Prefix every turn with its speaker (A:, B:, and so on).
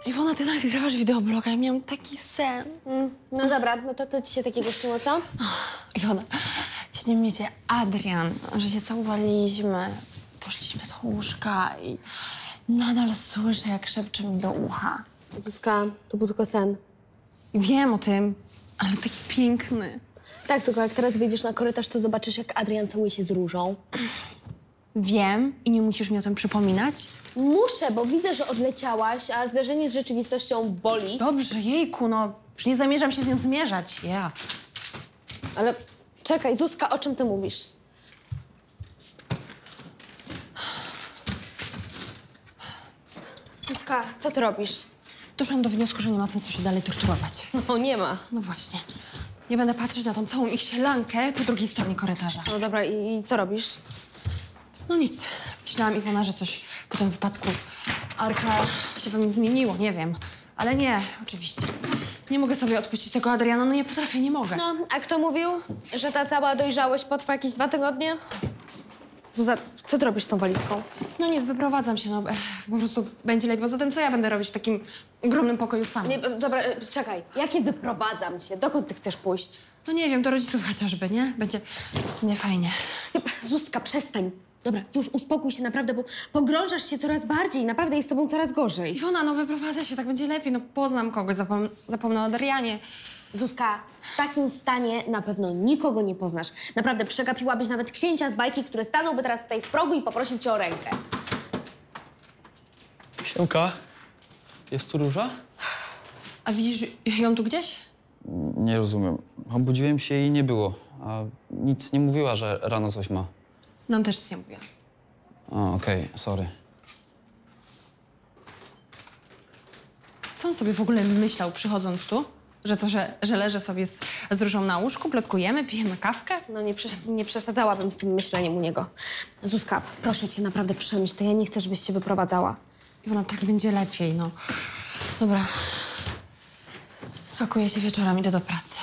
A: Iwona, ty nagrywasz wideobloga, ja miałam taki sen.
B: No dobra, no to co ci się takiego śniło, co?
A: Iwona, śni mi się Adrian, że się całowaliśmy, poszliśmy do łóżka i nadal słyszę, jak szepcze mi do ucha.
B: Zuzka, to był tylko sen.
A: Wiem o tym, ale taki piękny.
B: Tak, tylko jak teraz wyjdziesz na korytarz, to zobaczysz, jak Adrian całuje się z Różą.
A: Wiem i nie musisz mi o tym przypominać.
B: Muszę, bo widzę, że odleciałaś, a zderzenie z rzeczywistością boli.
A: Dobrze, jejku, no, już nie zamierzam się z nią zmierzać, ja.
B: Ale czekaj, Zuzka, o czym ty mówisz? Zuzka, co ty robisz?
A: Doszłam do wniosku, że nie ma sensu się dalej torturować.
B: No nie ma.
A: No właśnie. Nie będę patrzeć na tą całą ich sielankę po drugiej stronie korytarza.
B: No dobra, i co robisz?
A: No nic. Myślałam, Iwona, że coś po tym wypadku Arka się we mnie zmieniło, nie wiem. Ale nie, oczywiście. Nie mogę sobie odpuścić tego Adriana, no nie potrafię, nie mogę.
B: No, a kto mówił, że ta cała dojrzałość potrwa jakieś 2 tygodnie? Zuza, co ty robisz z tą walizką?
A: No nic, wyprowadzam się, no po prostu będzie lepiej. Poza tym, co ja będę robić w takim ogromnym pokoju sama?
B: Nie, dobra, czekaj. Jakie wyprowadzam się? Dokąd ty chcesz pójść?
A: No nie wiem, do rodziców chociażby, nie? Będzie fajnie.
B: Zuzka, przestań. Dobra, już uspokój się naprawdę, bo pogrążasz się coraz bardziej. Naprawdę jest z tobą coraz gorzej.
A: Iwona, no wyprowadzę się, tak będzie lepiej. No poznam kogoś, zapomnę o Adrianie.
B: Zuzka, w takim stanie na pewno nikogo nie poznasz. Naprawdę przegapiłabyś nawet księcia z bajki, który stanąłby teraz tutaj w progu i poprosił cię o rękę.
C: Siemka, jest tu Róża?
A: A widzisz ją tu gdzieś?
C: Nie rozumiem. Obudziłem się i nie było. A nic nie mówiła, że rano coś ma.
A: Nam też nic nie mówiła.
C: Okej, sorry.
A: Co on sobie w ogóle myślał, przychodząc tu? Że to, że leżę sobie z Różą na łóżku, plotkujemy, pijemy kawkę?
B: No nie przesadzałabym z tym myśleniem u niego. Zuzka, proszę cię, naprawdę przemyśl to. Ja nie chcę, żebyś się wyprowadzała.
A: Iwona, tak będzie lepiej, no. Dobra. Spakuję się wieczorem, idę do pracy.